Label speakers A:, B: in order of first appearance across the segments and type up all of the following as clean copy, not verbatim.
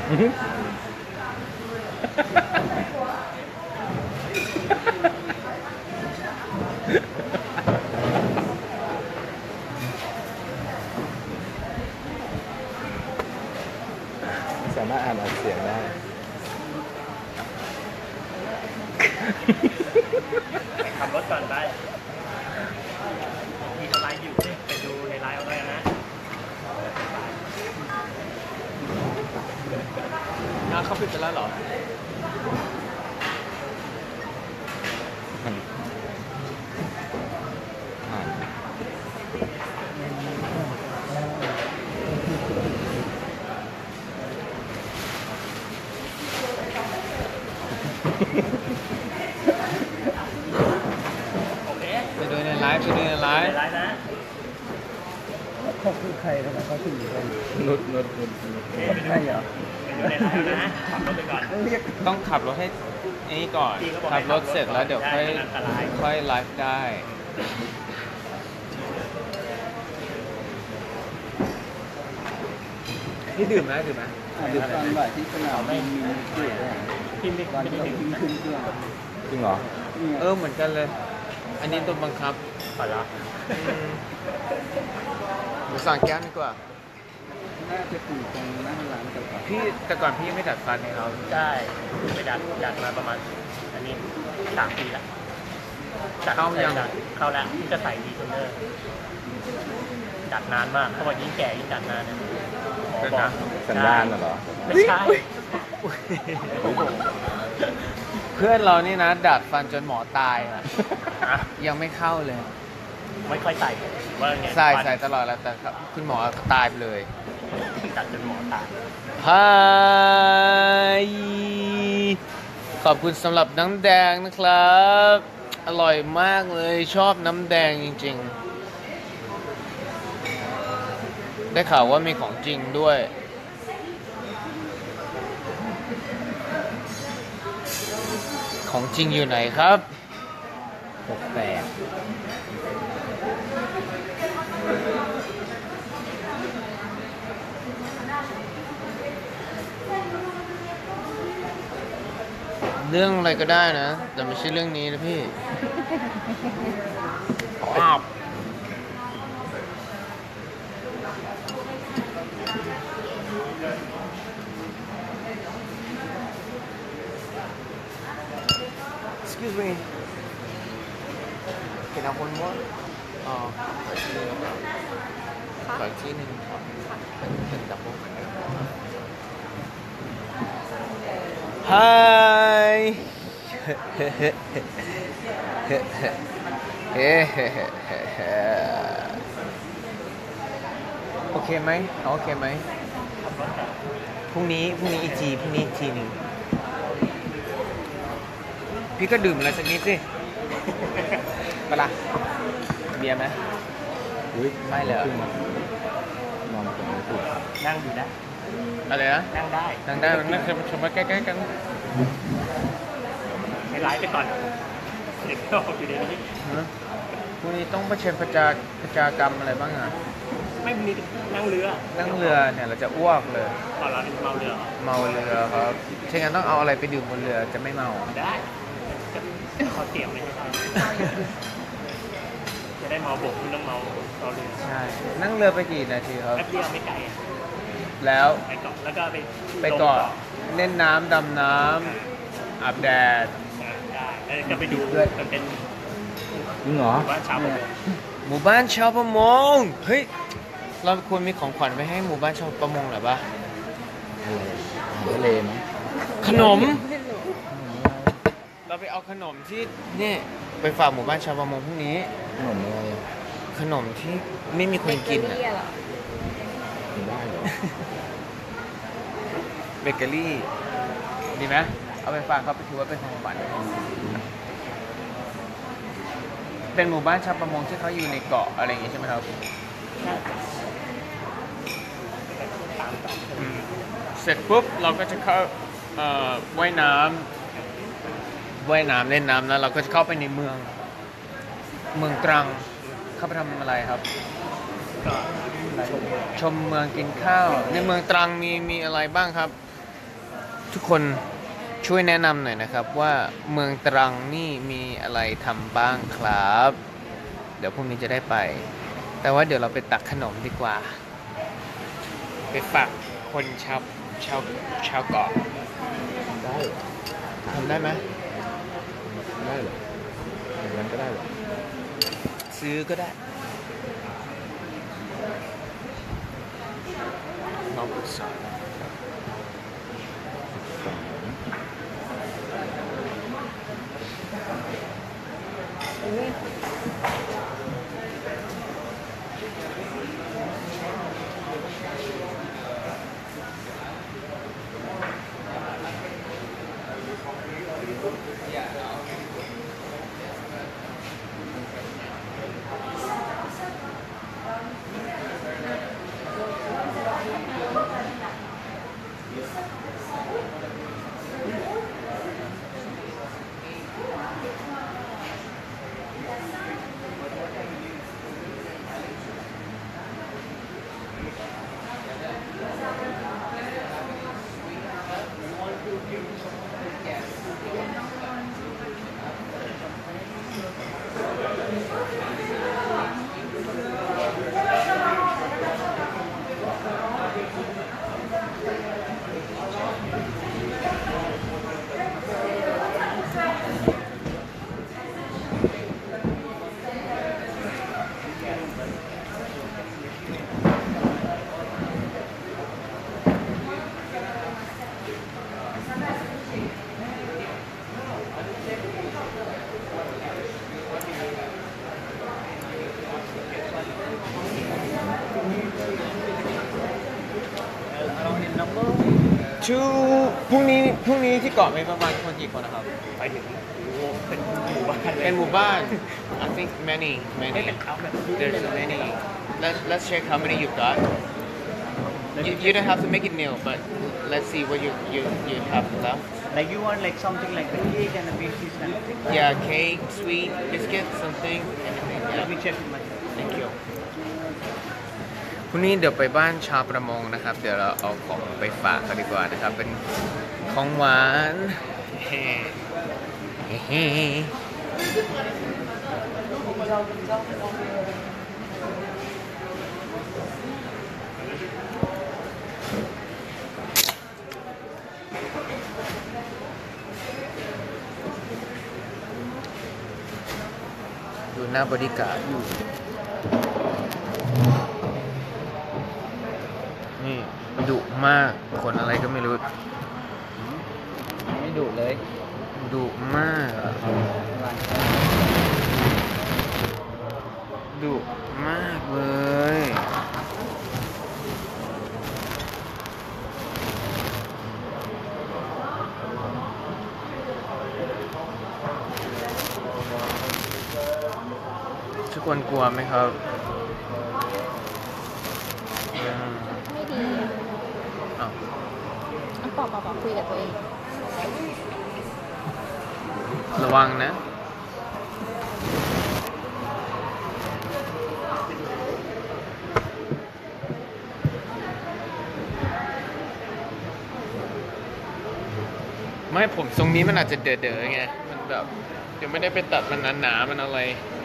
A: สามารถอ่านออกเสียงได้
B: ขับรถก่อนได้มีเขาไลฟ์อยู่ไปดูในไลฟ์เอาเลยนะเขาปิดไปแล้วเหรอ
C: ไปดูในไลฟ์
B: นะ
D: เขาคือใครทำไมเขาถึงอยู่กัน
A: นุด
D: ใช่เหรอ
B: ไปดูในไลฟ์นะขับรถไปก่อน
C: ต้องขับรถให้นี้ก่อนขับรถเสร็จแล้วเดี๋ยวค่อยไลฟ์ได้นี่ดื่มไหมดื่ม
D: ตอนบ่ายที่สนามไม่มีเกลือ
B: พิมพ์
D: ตอนที่เราพิมพ์ขึ้นเครื่อง
A: จริงเหรอ
C: เหมือนกันเลยอันนี้ตัวบังคับ
B: ขอละ
C: สั่งแก้วดีกว่า
D: น่าจะอยู่ตรงหน้าร้านแต่ก่อน
C: พี่แต่ก่อนพี่ไม่ดัดฟันครับ
B: ใช่ไปดัดมาประมาณอันนี้3 ปีแล้วเข้าแล้วที่จะใส่ดีเทนเนอร์ดัดนานมากเพราะว่ายิ่งแก่ยิ่งดัดนานนะ
A: บอกสันดานเหรอ
B: ไม่ใช่
C: เพื่อนเรานี่นะดัดฟันจนหมอตายอ่ะยังไม่เข้าเลย
B: ไม่ค่อยใส่ว่าไง
C: ใส่ตลอดแล้วแต่คุณหมอตายไปเลย
B: ดัดจนหมอตาย
C: ฮายขอบคุณสำหรับน้ำแดงนะครับอร่อยมากเลยชอบน้ำแดงจริงๆได้ข่าวว่ามีของจริงด้วยของจริงอยู่ไหนครับ
A: แปลก
C: เรื่องอะไรก็ได้นะแต่ไม่ใช่เรื่องนี้นะพี่Excuse me. Can I have one more? ขออีกที่หนึ่งครับเป็นดับเบิ้ลHi โอเคไหมโอเคไหมพรุ่งนี้อีกทีหนึ่งพี่ก็ดื่มอะไรสักนิดสิเปล่าเบียร์ไหมไม่เลย
A: นอนผมไม่ถูก
B: นั่งอยู่นะ
C: อะไรนะ
B: นั่งได้
C: มันนั่งชมมาใกล้ๆกัน
B: ให้ไลฟ์ไปก่อนเด็กก็อยู่ในนี้
C: พรุ่งนี้ต้องเผชิญประจากรรมอะไรบ้างอ่ะ
B: ไม่มีนั่งเรือ
C: เนี่ยเราจะอ้วกเลย
B: เราเมาเรือ
C: ครับเช่นกันต้องเอาอะไรไปดื่มบนเรือจะไม่เมา
B: ได้เขาเตรียมไว้ให้จะได้เมาบกคุณต้องเมาเรือ
C: ใช่นั่งเรือไปกี่นาทีครับ
B: แป๊บเดียวไม่ไกล
C: แล้ว
B: ไปเกาะแล้วก็
C: ไปเกาะเล่นน้ำดำน้ำอาบแดด
B: ได้แล้วก็ไปดูมันเป็น
A: จริงเหรอ
C: หมู่บ้านชาวประมงเฮ้ยเราควรมีของขวัญไปให้หมู่บ้านชาวประมงหรือเปล่า
A: ทะเลมั้ง
C: ขนมเราไปเอาขนมที่นี่ไปฝากหมู่บ้านชาวประมงพรุ่งนี้
A: ขนมอะไร
C: ขนมที่ไม่มีคนกินอ่ะ
A: ได้เหรอ
C: เบเกอรี่ดีไหมเอาไปฝากเขาไปถือว่าเป็นของขวัญเป็นหมู่บ้านชาวประมงที่เขาอยู่ในเกาะอะไรอย่างงี้ใช่ไหมครับเสร็จปุ๊บเราก็จะเข้าว่ายน้ำเล่นน้ำแล้วเราก็จะเข้าไปในเมืองตรังเข้าไปทำอะไรครับชมเมืองกินข้าวในเมืองตรังมีอะไรบ้างครับทุกคนช่วยแนะนำหน่อยนะครับว่าเมืองตรังนี่มีอะไรทำบ้างครับ เดี๋ยวพรุ่งนี้จะได้ไป แต่ว่าเดี๋ยวเราไปตักขนมดีกว่า ไปฝากคนชาวเกาะ
A: ได้เหรอ
C: ทำได้ไหม
A: ได้เหรออย่างนั้นก็ได้เหรอ
C: ซื้อก็ได้น้องปรึกษา ชื่อพรุ่งนี้ที่เกาะมีประมาณคนกี่คนนะครับ
B: ไปถึงเป็นหมู่บ้าน
C: เป็นหมู่บ้าน I think many
B: ไม่เป็นเขาแบบ
C: there's so many let's check how many you've got you don't have to make it new but let's see what you have left
D: Like you want like something like the cake and the pastries kind of thing.
C: yeah cake sweet biscuit something anything
D: Let
C: yeah
D: me check with my.
C: thank you พรุ่งนี้เดี๋ยวไปบ้านชาวประมงนะครับ เดี๋ยวเราเอาของไปฝากกันดีกว่านะครับ เป็นของหวานเฮ้เฮ้ดูหน้าบริการอยู่นี่ดุมากคนอะไรก็ไม่รู้
D: ไม่ดุเลย
C: ดุมากอะดุมากเลยทุกคนกลัวไหมครับ
E: ไม่ดีอะ
C: อ้าว
E: ต้องปอบคุยกับตัวเอง
C: ระวังนะไม่ผมทรงนี้มันอาจจะเด๋อๆไงมันแบบเดี๋ยวไม่ได้ไปตัดมันหนาๆมันอะไร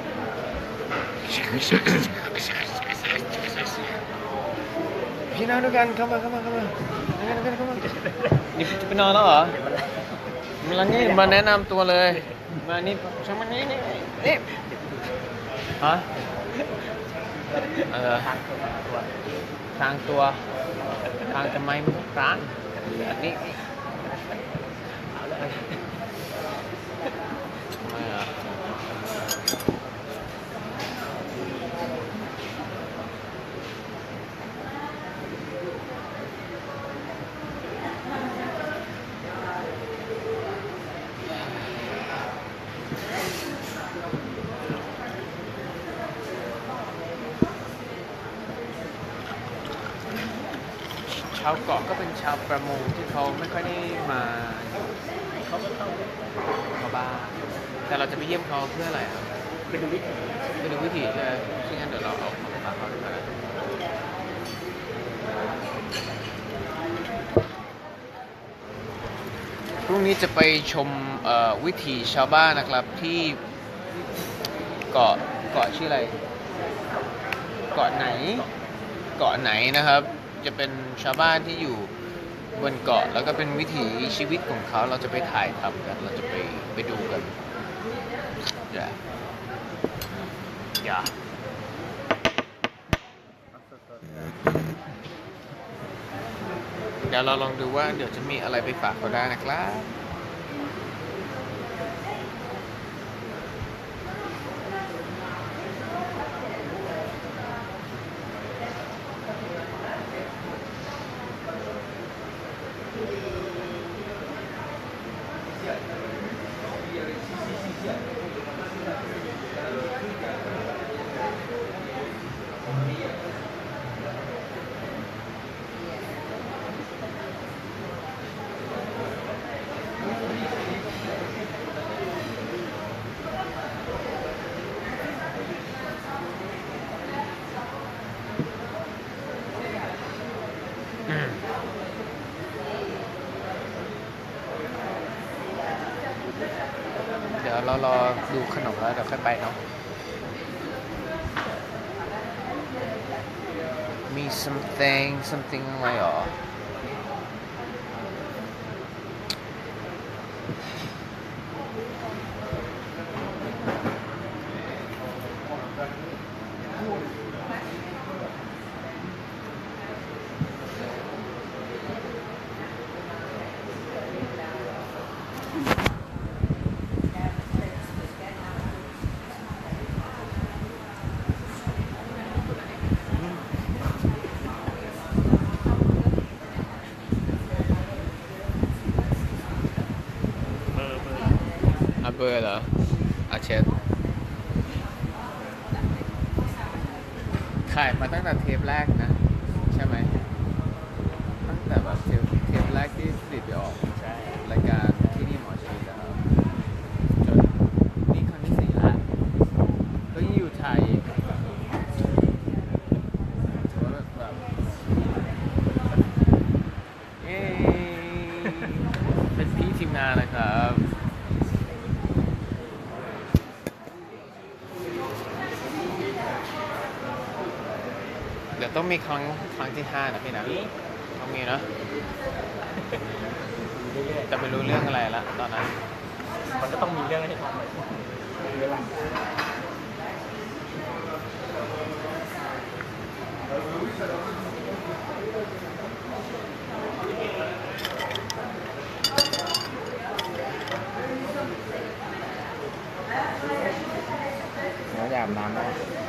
C: พี่น้องด้วยกันเข้ามานี่จะไปนอนแล้วเหรอมานี่มาแนะนำตัวเลยมานี่ช่างมันนี่ฮะทางตัวทางทำไมไม่ต้องร้านนี่ทำไมอ่ะชาวเกาะก็เป็นชาวประมงที่เขาไม่ค่อยได้มาเขาบ้านแต่เราจะไปเยี่ยมเขาเพื่ออะไรครับ
B: ไปดูวิถี
C: ไปดูวิถีใช่ไหมซึ่งงั้นเดี๋ยวเราเอาของฝากเขาด้วยกันงนี้จะไปชมวิถีชาวบ้านนะครับที่เกาะชื่ออะไรเกาะไหนนะครับ จะเป็นชาวบ้านที่อยู่บนเกาะแล้วก็เป็นวิถีชีวิตของเขาเราจะไปถ่ายทำกันเราจะไปดูกันอย่าเดี๋ยวเราลองดูว่าเดี๋ยวจะมีอะไรไปฝากเขาได้นะครับ เดี๋ยวเรารอดูขนมแล้วเดี๋ยวค่อยไปเนาะมี something อะไรหรอเบอร์เหรอเช็ดขายมาตั้งแต่เทปแรกนะ ใช่ไหมตั้งแต่แบบเทปแรกที่ผลิตไปออกรายการที่นี่หมอชีแล้วจนนี่ครั้งที่ 4แล้วก็ยังอยู่ไทยแบบเย้เป็นพี่ทีมงานนะครับ เดี๋ยวต้องมีครั้งที่ 5นะพี่นะต้องมีนะจะไม่รู้เรื่องอะไรละตอนนั้น
B: มันก็ต้องมีเรื่องให้ทำเวลา
A: แล้วอยากน้ำนะ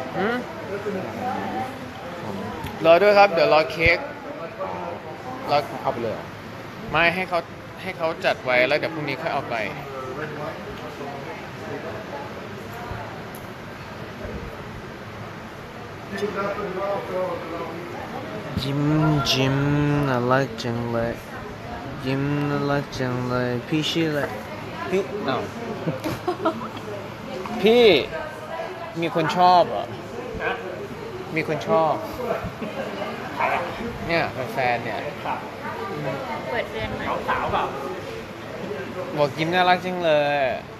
C: รอด้วยครับเดี๋ยวรอเค้กรอ
A: เอาไปเลยเหรอ
C: ไม่ให้เขาจัดไว้แล้วเดี๋ยวพรุ่งนี้ค่อยเอาไปยิ้มน่ารักจังเลยยิ้มน่ารักจังเลยพี่ชื่ออะไรพี่ no พี่มีคนชอบเหรอมีคนชอบเนี่ยแฟนเนี่ย
E: เปิดเรือนใหม่
B: น้องสาวเปล่า
C: บอกยิ้มน่ารักจังเลย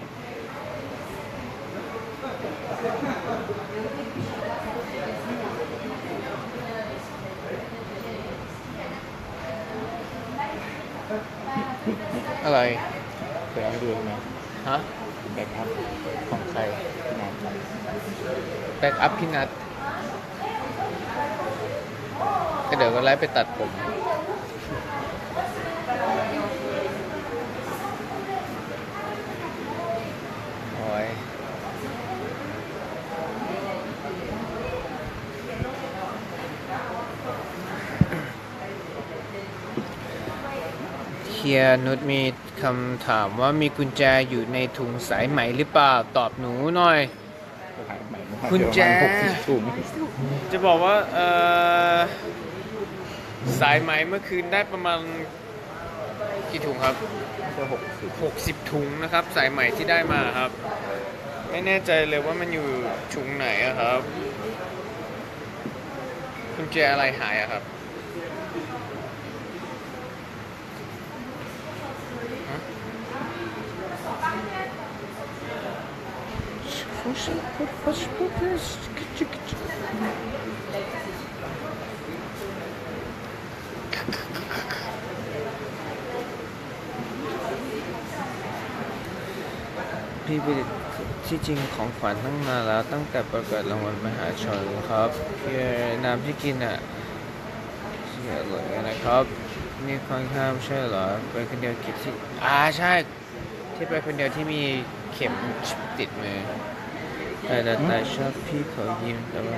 C: อะไร
A: เคยเอาให้ดูไหม
C: ฮะ
A: แบ็คอัพของใครที่งาน
C: แบ็กอัพพี่นัทก็เดี๋ยวก็ไล่ไปตัดผมโอ้ยเฮียนุชมีคำถามว่ามีกุญแจอยู่ในถุงสายไหมหรือเปล่าตอบหนูหน่อย
A: ขายใหม่
C: กุญแจ
A: 60 ถุง
C: จะบอกว่าสายไหมเมื่อคืนได้ประมาณกี่ถุงครับ
A: จะ60
C: 60 ถุงนะครับสายไหมที่ได้มาครับ ไม่แน่ใจเลยว่ามันอยู่ถุงไหนอะครับกุญแจอะไรหายอะครับฮะพี่ไปที่จริงของขวัญตั้งนานแล้วตั้งแต่ประกาศรางวัลมหาชนครับพี่น้ำที่กินอ่ะเสียเลยนะครับนี่ค่อนข้างใช่เหรอไปคนเดียวกินที่ใช่ที่ไปคนเดียวที่มีเข็มติดมือแต่ชอบพี่เขายิ้มแต่ว่า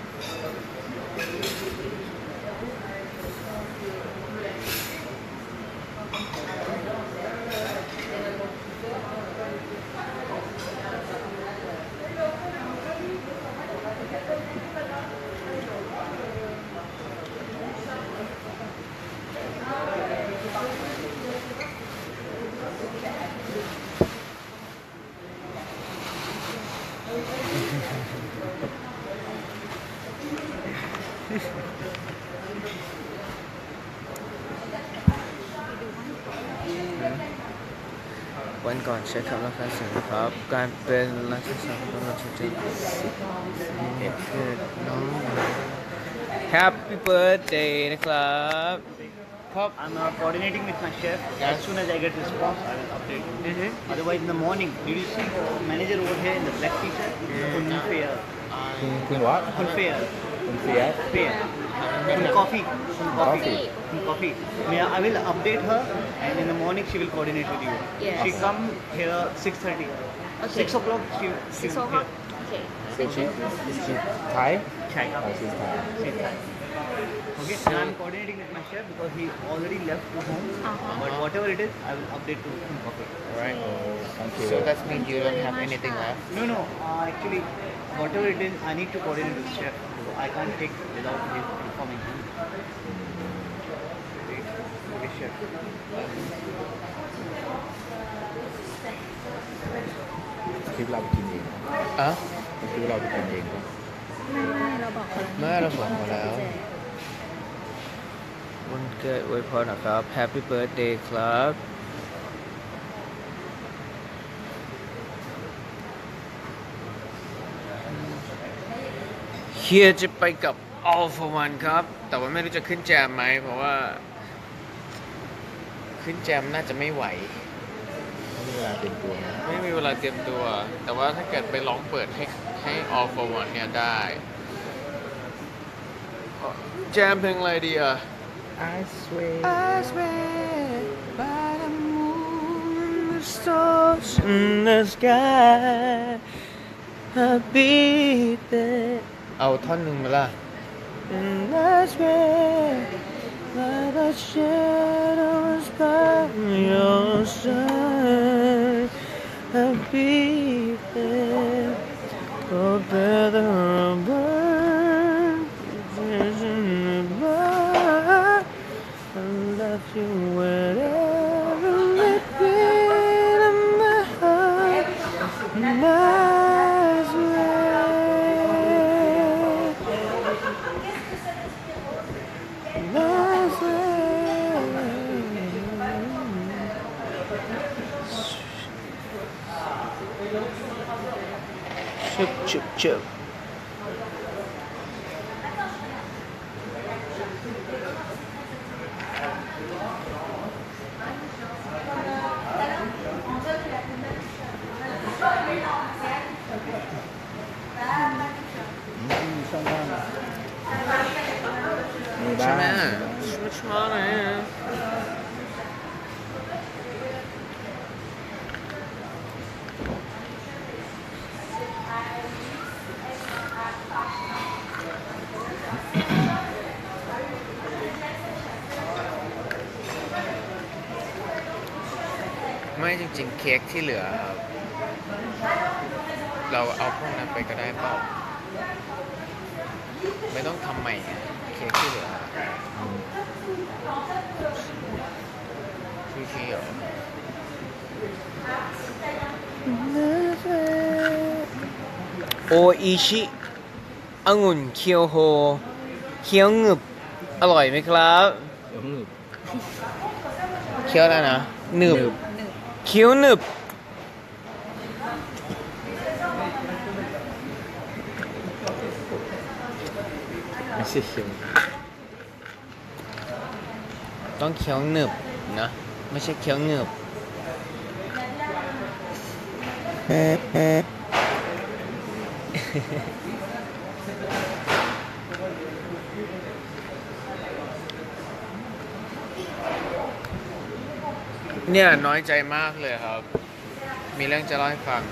C: วันก่อนใช้คำราคาสูงครับการเป็นนักศึกษาต้องรับผิดชอบเหตุเกิดน้อง Happy birthday นะครับครับ
D: I'm coordinating with my chef. As soon as I get response, I will update you. Otherwise, in the morning, did you see the manager over here in the black t-shirt? Kunfair.
A: คุณวะ
D: Kunfair.
A: คุณเฟียส
D: Fair. Coffee. Coffee. I will update her, and in the morning she will coordinate with you.
E: Yes.
D: She come here 6:30.
E: Okay.
D: 6 o'clock. She
E: 6
D: will
E: o'clock. Okay.
A: ชีไทย
D: Chai.
A: ชีไทย
D: Okay, and I'm coordinating with my chef because he already left to home. But whatever it is, I will update to him. Okay.
C: Alright
A: thank you
C: so that means you don't have anything left
D: No. Actually, whatever it is, I need to coordinate with chef. So I can't take without him informing him. Okay, chef.
A: คิดเราไปกินเอง
C: อ่ะ
A: คิดเราไปกินเอง
E: ไม่เราบอกเขา
C: ไม่เราบอกเขาแล้ว วันเกิดอวยพรนะครับ Happy birthday ครับเฮียจะไปกับ All for One ครับ แต่ว่าไม่รู้จะขึ้นแจมไหมเพราะว่า ขึ้นแจมน่าจะไม่ไหว
A: ไม่มีเวลาเตรียมตัวนะ
C: ไม่มีเวลาเตรียมตัว แต่ว่าถ้าเกิดไปร้องเปิดให้ All for One เนี่ยได้ แจมเพลงอะไรดีอ่ะ
A: I swear
C: I swear by the moon and the stars in the sky I'll be there เอาท่อนหนึ่งมาล่ะ And I swear by the shadows by your side I'll be there for better or worse I love you wherever it be in my heart and I swear Chup.
A: ช่องว่างมีบ้า
C: ใช่
A: ง
C: ไหมช่วยหน่อยไม่จริงๆเค้กที่เหลือครับเราเอาพวกนั้นไปก็ได้เปล่าไม่ต้องทำใหม่ไงเค้กที่เหลือพี่เหรอโออิชิองุ่นเคียวโฮเคี้ยวหนึบอร่อยไหมครับเคี้ยวอะไรนะหนึบเคี้ยวหนึบ
A: ใช่เคี้ยว
C: ต้องเคี้ยวหนึบนะ ไม่ใช่เคี้ยวหนึบ เนี่ยน้อยใจมากเลยครับ มีเรื่องจะเล่าให้ฟัง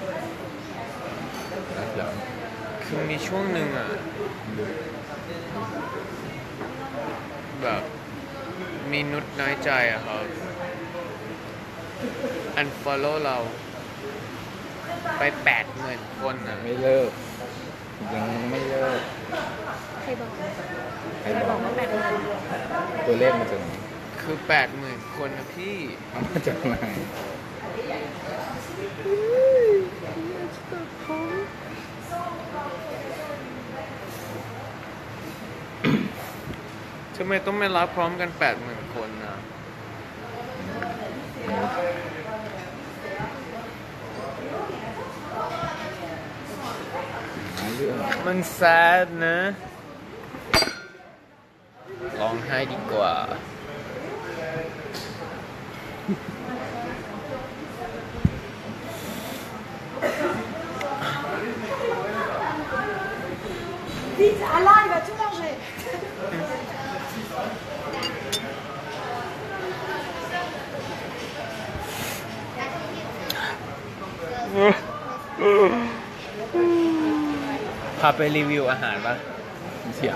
A: เหรอ
C: คือมีช่วงหนึ่งอ่ะ แบบมีนุชน้อยใจอะครับ unfollow เราไป 80,000 คนอ่ะ
A: ไม่เลิกยังไม่เลิก
E: ใครบอก
A: ใค
E: ใค
A: ร
E: ร
A: บบ อ
E: อก กว่า8 วัน
A: ตัวเลขมาจากไหน
C: คือ 80,000 คนนะพี่
A: เอามาจากไหน
C: ทำไมต้องไม่รับพร้อมกัน 80,000 คนนะ
A: หาเรื่อง
C: มันแซดนะร้องไห้ดีกว่า พาไปรีวิวอาหารปะ
A: เสีย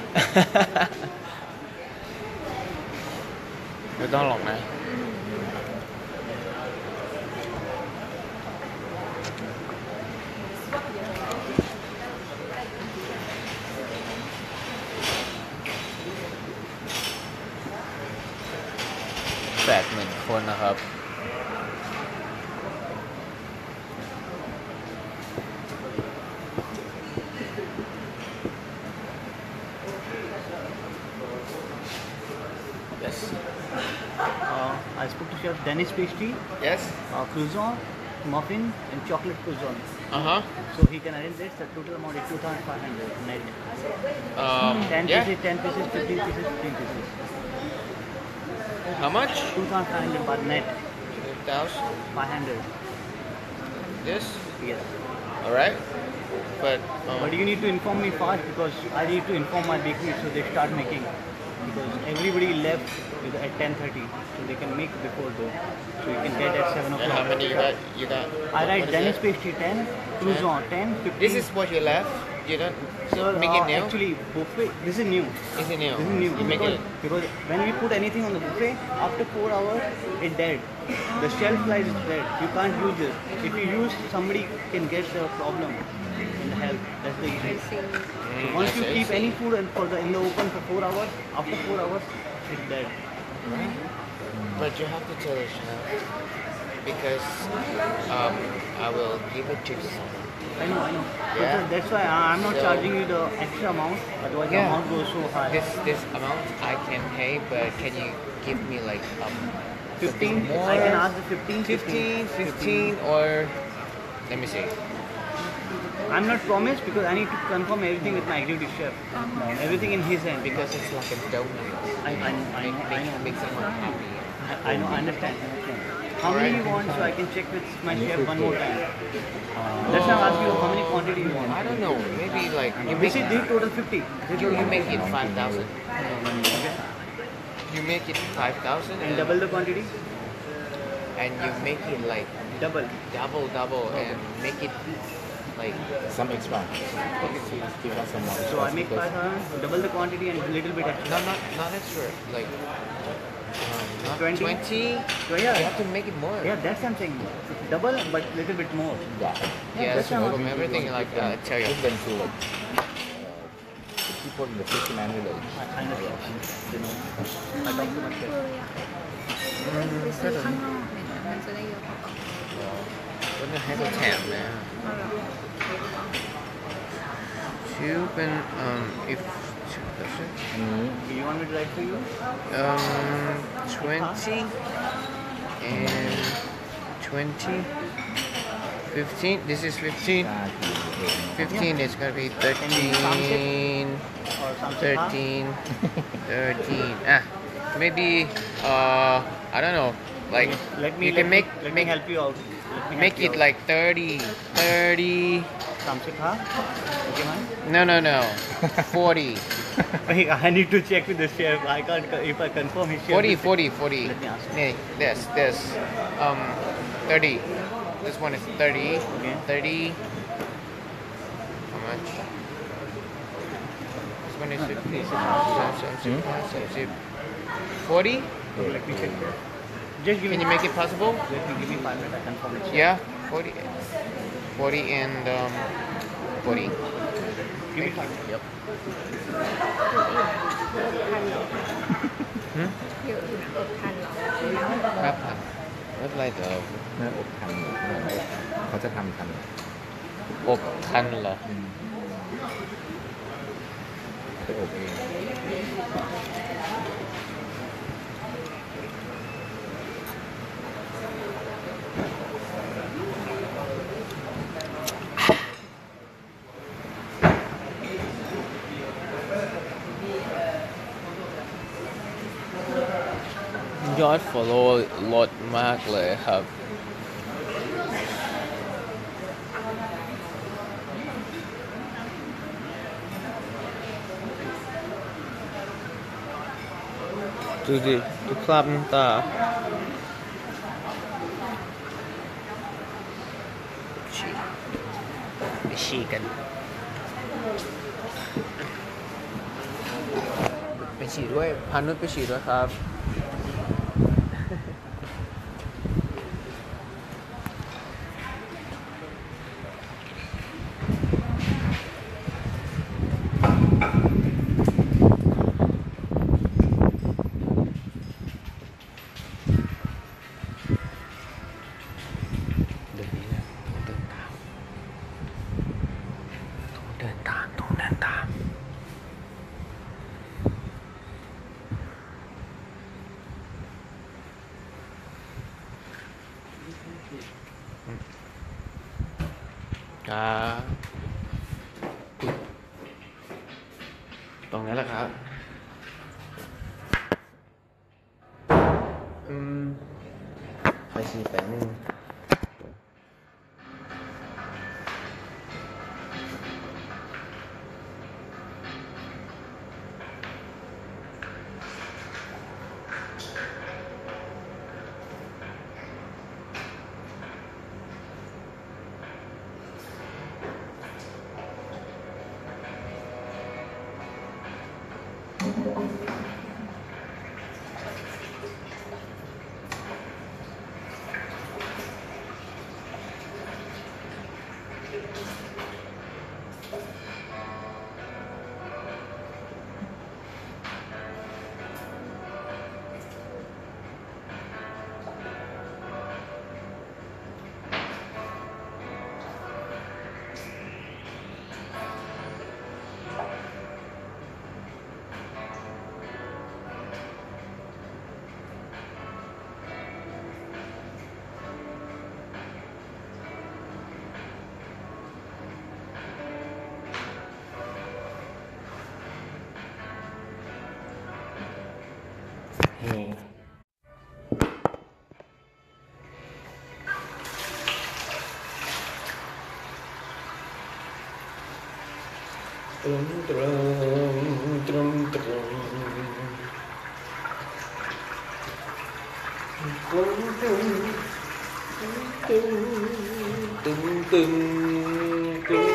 C: ไม่ต้องหรอกนะ 80,000 คนนะครับ yes
D: I spoke to Chef Dennis Pastry,
C: yes
D: croissant, muffin, and chocolate croissant.
C: uh-huh
D: So he can arrange this. The total amount is 2,500 net. 10
C: yeah
D: pieces, 10 pieces, 15 pieces, 15 pieces.
C: how much
D: 2,500 per net.
C: 1,000
D: 500.
C: this
D: Yes.
C: all right but
D: But you need to inform me fast because I need to inform my bakery so they start making. Because everybody left at 10:30, so they can make before though. So you can get at 7
C: and
D: o'clock.
C: how many you got
D: I write
C: what is
D: Dennis
C: it?
D: Pastry 10, croissant 10, 15.
C: This is what you left you don't
D: Sir,
C: make it new
D: actually buffet. This is new.
C: is it new
D: This is new.
C: you make
D: because,
C: it
D: because when we put anything on the buffet, after 4 hours, it's dead. The shelf life is dead. You can't use it. If you use, somebody can get the problem in the health. That's the issue. Once you keep any food in the open for 4 hours, after 4 hours, it's dead.
C: right but you have to tell the chef because I will give it to someone
D: I know.
C: Yeah.
D: But that's why I'm not
C: So-
D: charging you the extra amount. Otherwise, the
C: Yeah.
D: amount goes so high.
C: this amount I can pay but can you give me like
D: 15.
C: more?
D: I can ask the 15.
C: 15 or let me see
D: I'm not promised because I need to confirm everything with my executive chef. Everything in his hand.
C: because it's like a donut
D: I know.
C: make someone happy
D: I know. I understand. How many you want so I can check with my chef one more time. Let's now ask you how many quantity you want.
C: I don't know maybe like you
D: This
C: make
D: is total 50.
C: you make it 5,000 you make it 5,000
D: And double the quantity?
C: and you make it like
D: Double.
C: double and make it like
A: some extra give us some more
D: So I make 5,000, double the quantity and little bit extra.
C: not extra like not
D: 20?
C: 20
D: So
C: you
D: yeah,
C: have to make it more
D: yeah, that's what I'm saying. Double but little bit more.
A: yeah
C: yes
D: that's not-
C: from everything like that I tell you
A: give them to the people in the fisherman village
D: I understand. You know, I talk to my chef.
E: ไปซื้อข้างนอกเนี่ยมันจะได้เยอะกว่า
C: ก็จะให้เขาแถมนะชื่อเป็นif
A: อันนี้
D: Do you want me to write for you?
C: 20 and 20 15 this is 15
A: ชาเขียว
C: 15 is gonna be 13,
D: or something.
C: 13, 13. Maybe I don't know. Like you can make
D: let me help you out. Let me
C: make
D: help you
C: it
D: out.
C: like 30.
D: Samsikha. Okay, man.
C: No. 40.
D: I need to check with the chef. I can't. If I confirm his chef.
C: 40.
D: Let me ask him.
C: Nee, this 30. This one is 30.
D: Okay.
C: 30. How much? This one is 50. 40.
D: Let me check. Just give
C: Can
D: me.
C: you make it possible?
D: Let me give me 5 minutes. I confirm it.
C: Yeah, 40. 40 and 40.
D: Give me 5 minutes.
C: Yep.
E: อยู่อื่นอดทันเหรอ
C: ครับไม่เป็นไรเดี๋ยว
A: เนื้ออบทันเขาจะทำทัน
C: อบทันเหรอ
A: ไปอบเอง
C: ยอด follow ลดมากเลยครับ ดูดิดูคราบน้ำตาฉี่ไปฉี่กัน ไปฉี่ด้วยพานุชไปฉี่ด้วยครับ เดินนี้นะต้องเดินตามต้องเดินตาม ครับตรงนั้นแหละครับ ไปฉี่แป๊บนึงตรงตรงตรงตรงตรงตรงตรงตรงตรงตรง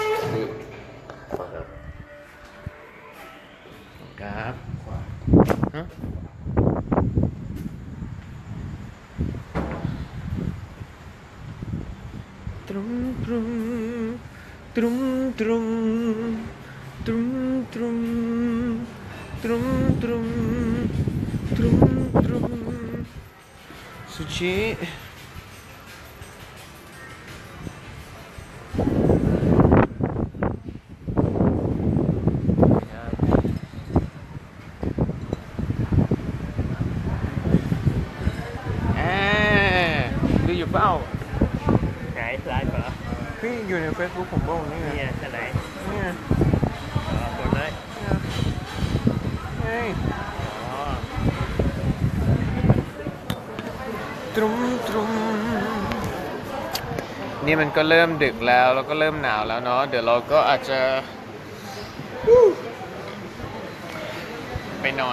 C: ครับฮะตรงตรงตรงตรงตรงตรงตรงตรงตรงตรงสุชิดูอยู่เปล่า
B: ไหนไลฟ์เหรอ
C: พี่อยู่ใน Facebook ผมบอกนี่ไง
B: เนี่ยจะไหน
C: เนี่ย
B: กดเลย
C: เฮ้ย
B: อ๋อ
C: ตรุมตรุมนี่มันก็เริ่มดึกแล้วแล้วก็เริ่มหนาวแล้วเนาะเดี๋ยวเราก็อาจจะไปนอน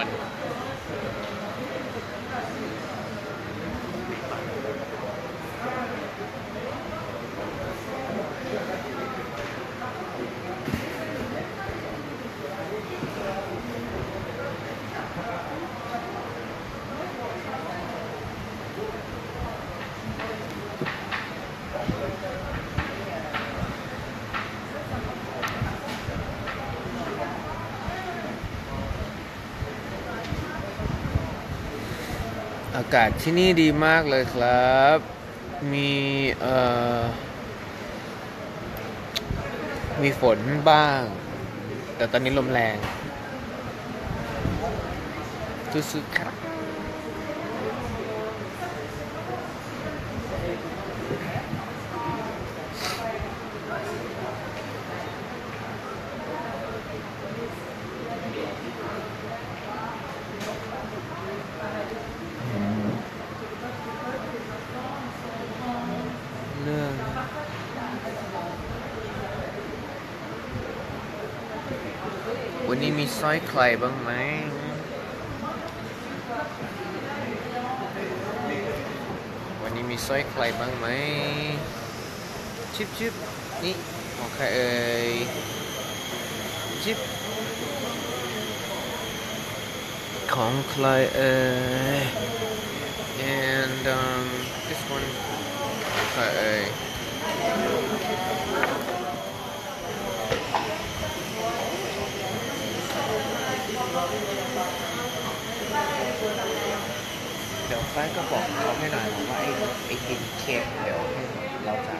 C: อากาศที่นี่ดีมากเลยครับ มีมีฝนบ้าง แต่ตอนนี้ลมแรงสุดๆครับเรื่องวันนี้มีสร้อยใครบ้างไหมวันนี้มีสร้อยใครบ้างไหมชิบชิบนี่ของใครเอ่ยชิบของใครเอ่ย and this one ใครเอ่ยเดี๋ยวแฟนก็บอกเขาให้หน่อยว่าไอ้กินเค้กเดี๋ยวให้เราจ่าย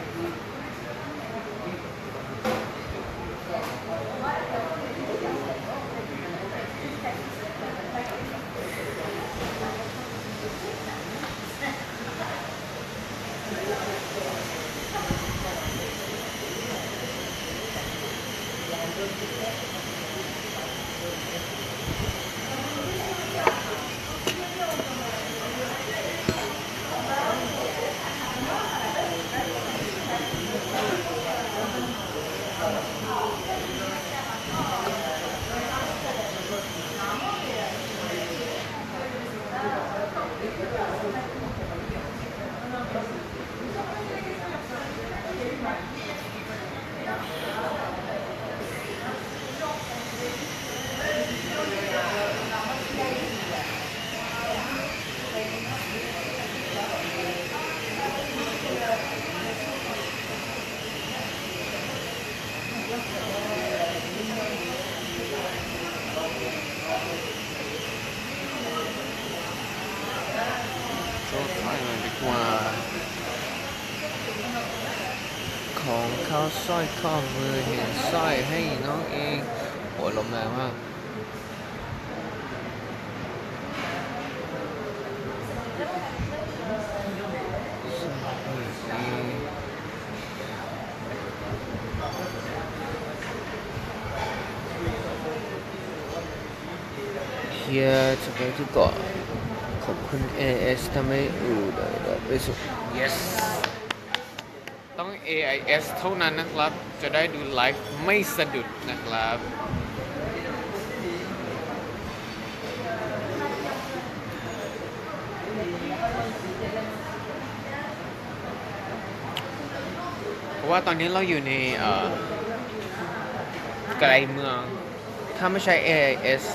C: โชว์ไฟหน่อยดีกว่าของเขาสร้อยข้อมือเห็นสร้อยให้น้องเองโอ้ลมแรงมากเฮียจะไปที่เกาะขอบคุณ AS ทำให้เราไปสุด yes ต้อง AIS เท่านั้นนะครับ จะได้ดูไลฟ์ไม่สะดุดนะครับเพราะว่าตอนนี้เราอยู่ในไกลเมืองถ้าไม่ใช่ AIS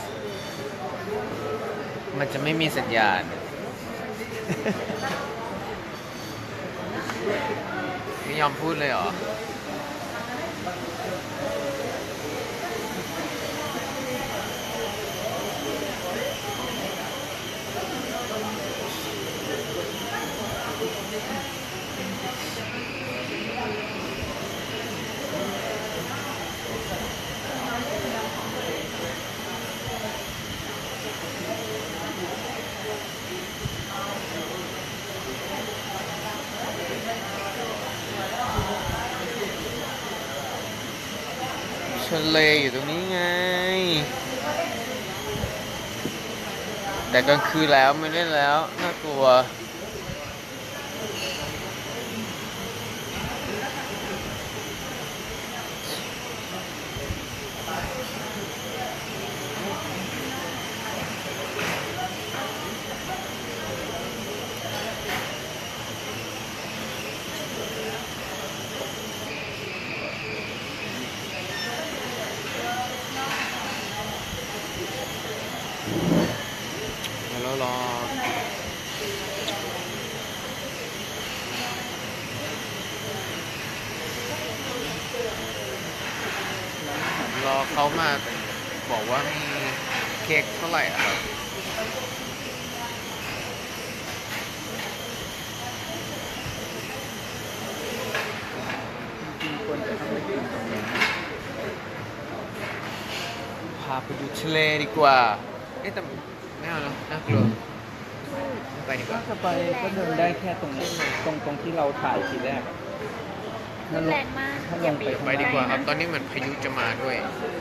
C: มันจะไม่มีสัญญาณ ไม่ยอมพูดเลยเหรอทะเลอยู่ตรงนี้ไง แต่กลางคืนแล้วไม่ได้แล้ว น่ากลัว แล้วรอ รอเขามาบอกว่ามีเค้กเท่าไหร่อะครับ
A: จริงๆควรจะต้องไปกินตรงนั้น
C: พาไปดูทะเลดีกว่า เอ๊ะแต่ไม่เอาแล้วน่ากลัวไม่ไปดีกว่า
A: ถ้าไปก็เดินได้แค่ตรงนี้ตรงที่เราถ่ายทีแรกอะถ้าล
E: แรง งมาก
A: ถ้าลงไป
C: ไปดีกว่าครับ ตอนนี้เหมือนพายุจะมาด้วย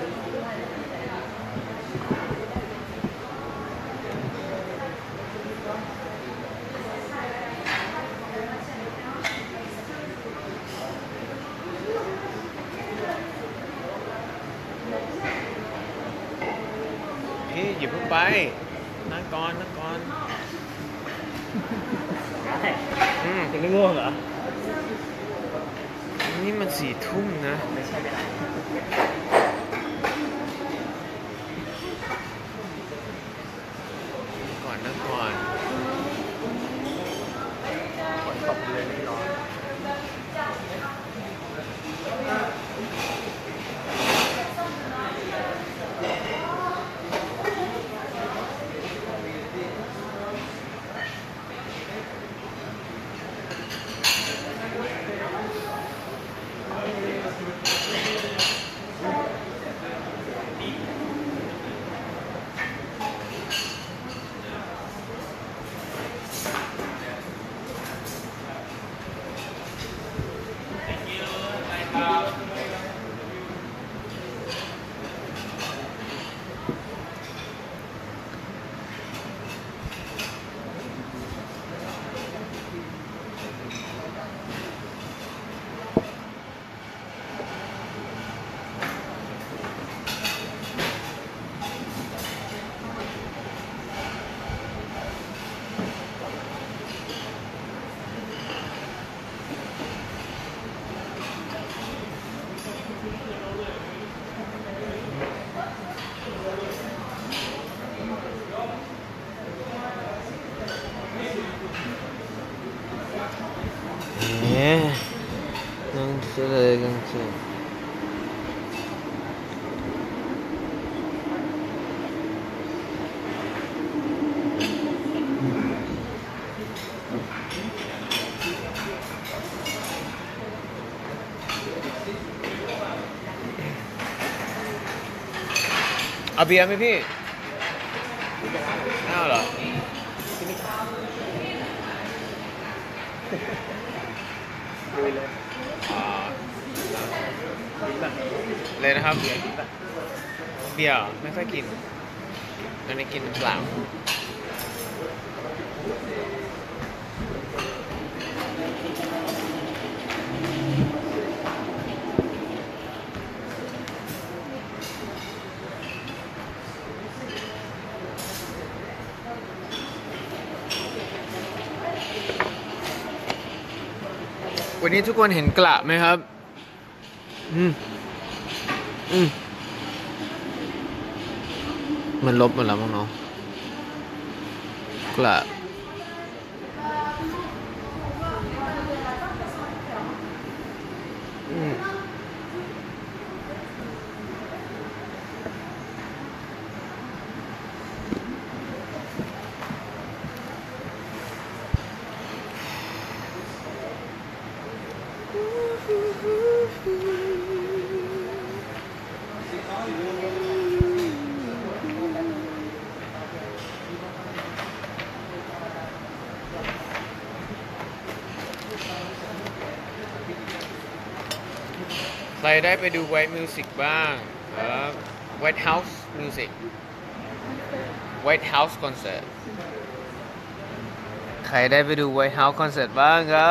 C: พี่อย่าเพิ่งไปนั่งก่อนนั่งก่อน อืม
B: ยังไม่ง่วงเหรอ
C: นี่มัน4 ทุ่มนะ
B: ไม่ใช่เวลา
C: ก่อนนั่งก่อน
B: ฝนตกเลยไม่ร้อน
C: นั่งทะเลกันสิ เอาเบียร์ไหมพี่ไม่เอาเหรอ
B: ลุยเลย
C: อ่า
B: ดีป่ะ
C: เลยนะครับ
B: เบียร์ดีป่ะ
C: เบียร์เหรอไม่ค่อยกินอันนี้กินเปล่า วันนี้ทุกคนเห็นกระไหมครับ มันลบหมดแล้วมั้งเนาะกระใครได้ไปดูไวท์มิวสิกบ้างครับ White House Music White House Concert ใครได้ไปดู White House Concert บ้างครับ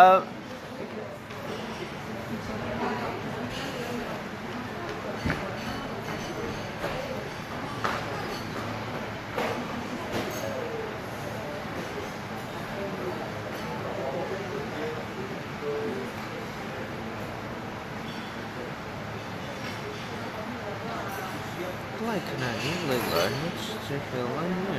C: ใกล้ขนาดนี้เลยเหรอจะเป็นอะไรเนี่ย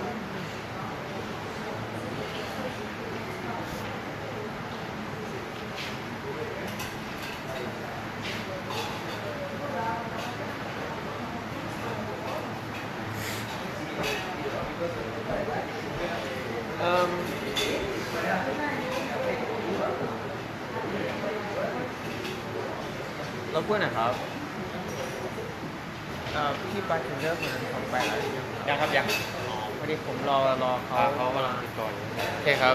C: เราพูดหน่อยครับพี่บาร์เทนเดอร์คนนั้นเขาไปแล้วยังครับยังพอดีผมรอเขากำลังติดต่ออยู่โอเคครับ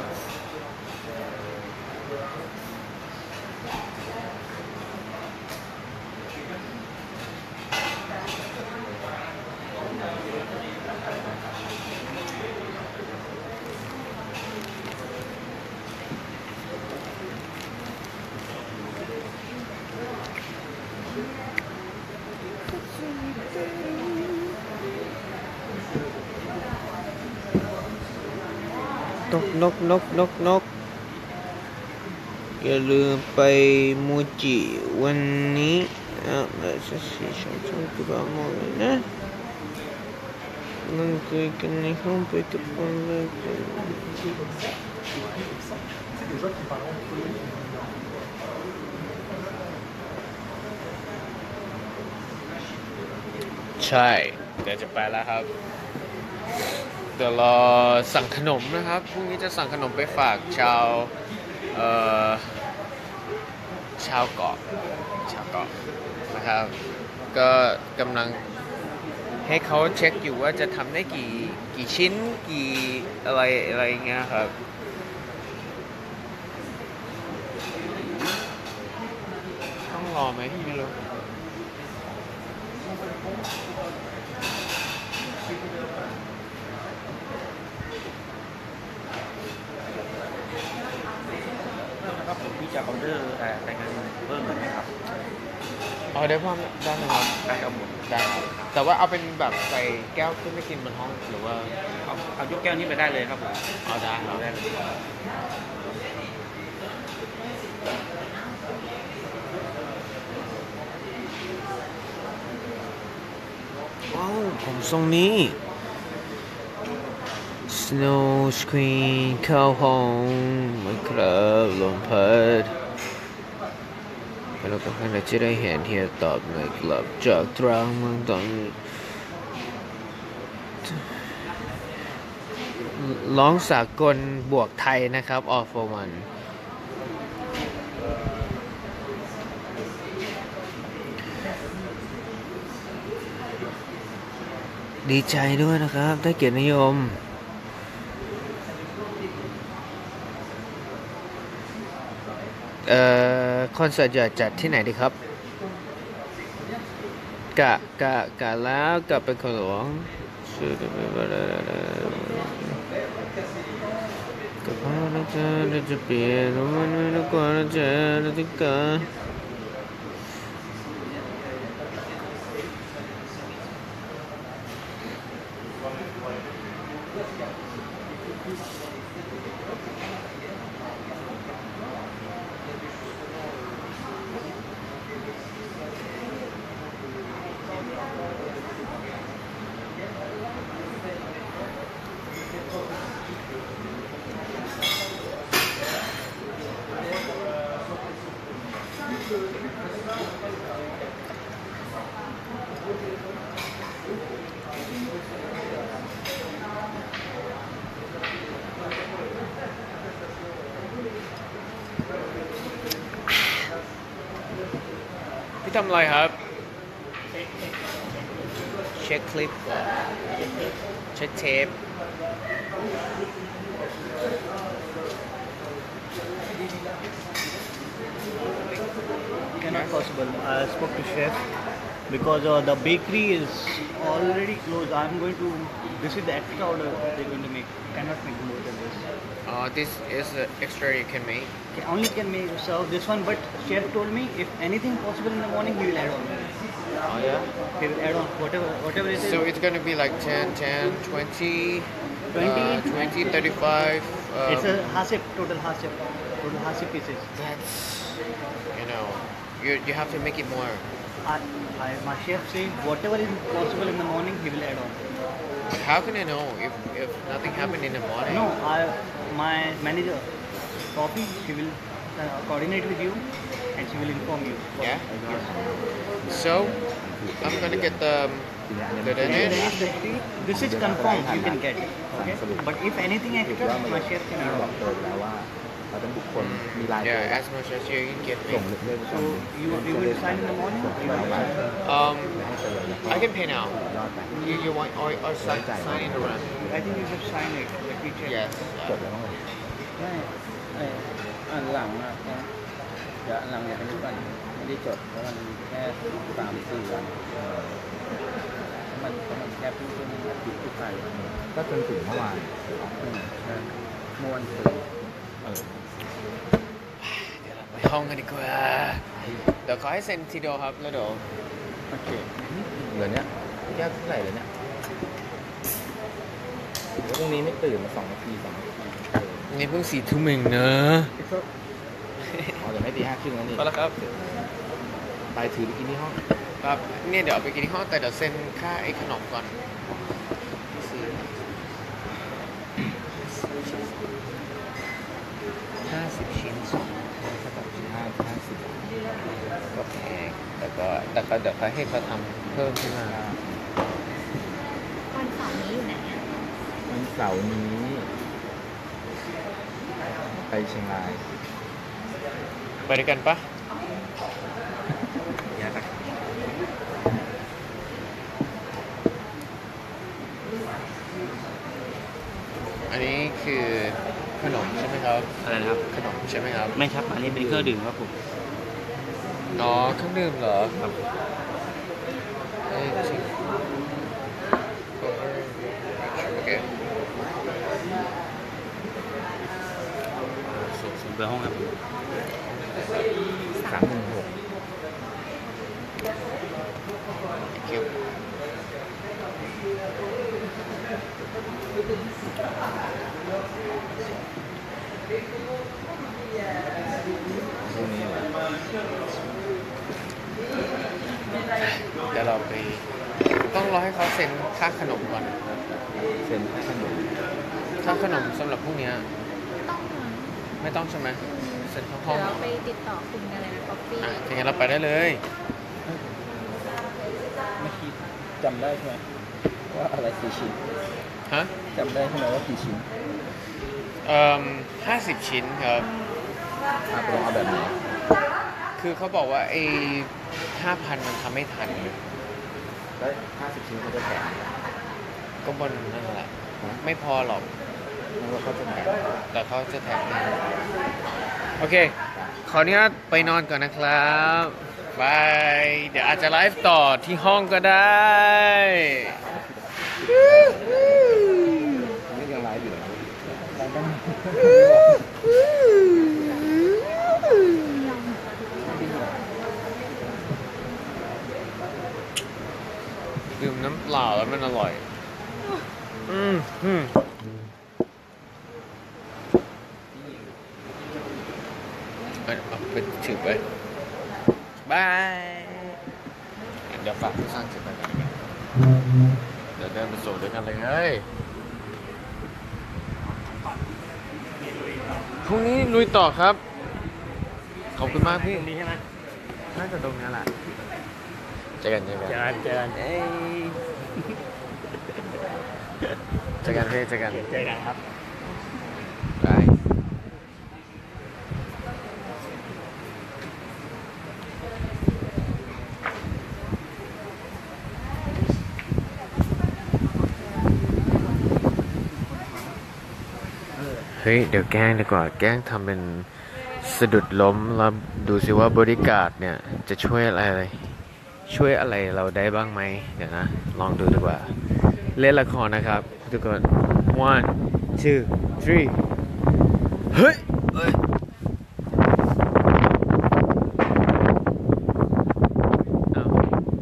C: นกอย่าลืมไปมูจิวันนี้จะสีชมพูกระบอกหมดเลยนะนั่งคุยกันในห้องไปกับคนเลยใช่เดี๋ยวจะไปแล้วครับเดี๋ยวรอสั่งขนมนะครับพรุ่งนี้จะสั่งขนมไปฝากชาวเกาะนะครับก็กำลังให้เขาเช็คอยู่ว่าจะทำได้กี่ชิ้นกี่อะไรเงี้ยครับต้องรอไหมไม่รู้
D: ครับผมพี่จะออเดอร์รายงานเพิ่มไหมครับ
C: เอาได้พ่อได้ไหมครับ
D: ได้ครับผม
C: ได้ครับแต่ว่าเอาเป็นแบบใส่แก้วขึ้นไปกินบนห้องหรือว่า
D: เอายกแก้วนี้ไปได้เลยครับผม
C: เอาได้ครับ
D: ได้เลย
C: ว้าวผมทรงนี้ Snow Screen เข้าห้องมาครับลมพัดแล้วก็เราจะได้เห็นเฮียตอบในกลับจากตรังเมืองตอนร้องสากลบวกไทยนะครับ All for One ดีใจด้วยนะครับได้เกียรตินิยมคอนเสิร์ตจะจัดที่ไหนดีครับกะแล้วกะเป็นคนหลวงกะพาเราจะเปลี่ยนมันไม่กว่าจะติดกันพี่ทำอะไรครับเช็คคลิปเช็คเทป
D: Cannot possible. I spoke to chef. because the bakery is already closed. I'm going to. This is the extra order they're going to make. Cannot make more than this.
C: This is the extra you can make.
D: Only can make serve this one, but chef told me if anything possible in the morning, he will add on.
C: Oh yeah.
D: He will add on whatever it is.
C: So it's gonna be like 10, 20,
D: 20,
C: 35.
D: It's a hasip, total hasip pieces.
C: That's, you have to make it more.
D: My chef say whatever is possible in the morning, he will add on.
C: How can I know if nothing happened in the morning?
D: No, my manager, Poppy, she will coordinate with you and she will inform you.
C: Yeah?
D: Yes.
C: So, I'm gonna get the Danish.
D: This is confirmed you can get. Okay? But if anything extra, my chef can add on.
F: แล้วว่าเราต้องบุคคลมีรายตัว
C: Yeah, as much as you can get
F: ส่ง
C: me.
F: เรื่อง
D: So you will decide in the morning? Or you will decide?
C: I can pay now.
F: ยอดไป
C: You want or sign in the run?
D: I think you should sign it. Let me check.
C: Yes.
F: จบแล้วมั้ง
A: ไม่อันหลังอ่ะเดี๋ยวอันหลังเนี่ยอันนี้ก่อนไม่ได้จดเพราะมันแค่3-4 วันมันแค่เพิ่งช่วงอาทิตย์ที่ผ่านมา
F: ก็จนถึงเมื่อวาน
A: เมื่อวันศุกร์
C: ไปห้องกันดีกว่า เดี๋ยวขอให้เซ็นทีเดียวครับ แล้วเดี๋ยว
A: โอเค
F: เหลือเนี้ยแก้วเท่าไหร่เลยเนี่ยแล้วพรุ่งนี้ไม่ตื่นมา2 นาที2 นาที
C: นี่เพิ่ง4 ทุ่มเองเนอะ
F: อ๋อแต่ไม่ตี 5 ครึ่งแล้วนี่
C: พอแล้วครับ
F: ไปถือไปกินที่ห้อง
C: ครับเนี่ยเดี๋ยวเอาไปกินที่ห้องแต่เดี๋ยวเซ็นค่าไอ้ขนมก่อน50 ชิ้นก็แพงแต่ก็เดี๋ยวเขาให้เขาทำเพิ่มขึ้นมา
E: วันเสาร์นี้อยู่ไหนอ่ะ
F: วันเสาร์นี้ ไปเชียงราย
C: ไปด้วยกันปะอันนี้คือขนมใช่ไหมครับ
D: อะไรนะครับ
C: ขนมใช่ไหมครับ
D: ไม่ครับ อันนี้เป็นเครื่องดื่มครับผม
C: อ๋อเครื่องดื่มเหรอครับจริงโอเค
D: ส่งไปห้องครับ
F: 316
C: คิว
F: พรุ่งนี้เหรอ
C: เดี๋ยวเราไปต้องรอให้เขาเซ็นค่าขนมก่อน
F: เซ็นค่าขนม
C: ค่าขนมสำหรับพวกเนี้ย
E: ต้อง
C: ไม่ต้องใช่ไหมเซ็นห้
E: เดี๋
C: อง
E: ยว
C: ๆ
E: เราไปติดต่อคุณกันเลยนะ Coffee
C: อ่ะอย่างนั้นเราไปได้เลย
A: เมื่อกี้จำได้ใช่ไหมว่าอะไรกี่ชิ้น
C: ฮะ
A: จำได้ใช่ไหมว่ากี่ชิ้น
C: 50 ชิ้นครับ
F: ลองเอาแบบไหน
C: คือเขาบอกว่าไอ้5,000 มันทำไม่ทัน
F: แล้ว50 ชิ้นเขาจะแถม
C: ก็บนนั่นแหละ ไม่พอหรอก
F: แล้วก็เขาจะแถม
C: แต่เขาจะแถมให้โอเค ขออนุญาตไปนอนก่อนนะครับบาย เดี๋ยวอาจจะไลฟ์ต่อที่ห้องก็ได้
F: นี่ยังไลฟ์อยู่เหรอ
C: ดื่มน้ำเปล่าแล้วมันอร่อย เอาไปถือไปบาย เดี๋ยวฝากผู้สร้างเสร็จไปกันเดี๋ยวเดินไปส่งด้วยกันเลยเฮ้ยพรุ่งนี้ลุยต่อครับ ขอบคุณมากพี่
B: ตรงนี้ใช่ไหม
C: น่าจะตรงนี้แหละเจอกันเจอกัน
B: เจอกัน
C: เอ้ยเจอกันพี่เจอกัน
B: เจอกันครับ
C: บายเฮ้ย เดี๋ยวแกล้งดีกว่า แกล้งทำเป็นสะดุดล้มแล้วดูสิว่าบริการดเนี่ย จะช่วยอะไรช่วยอะไรเราได้บ้างไหมเดี๋ยวนะ ลองดูดีกว่า เล่นละครนะครับ ทุกคน one two three เฮ้ยเฮ้ยอ้าว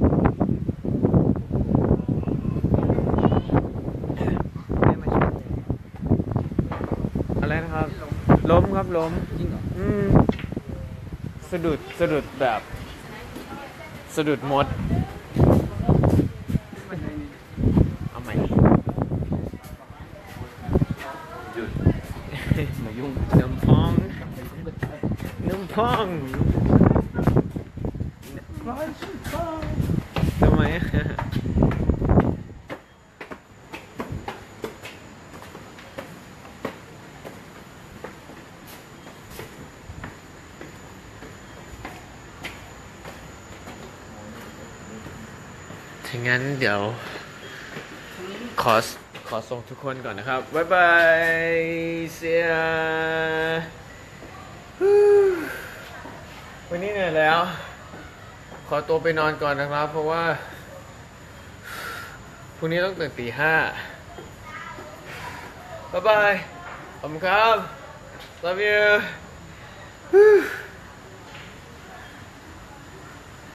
C: อะไรนะครับ ล้มครับล้ม
A: จริงเหรอ
C: สะดุดแบบ สะดุดมด เอาใหม่
F: หยุดมายุ่ง
C: น้ำพอง น้ำพองทำไมอะถ้างั้นเดี๋ยว ขอส่งทุกคนก่อนนะครับ บ๊ายบายเสียวันนี้เหนื่อยแล้ว ขอตัวไปนอนก่อนนะครับ เพราะว่าพรุ่งนี้ต้องตื่นตี 5 บ๊ายบาย ขอบคุณครับ love you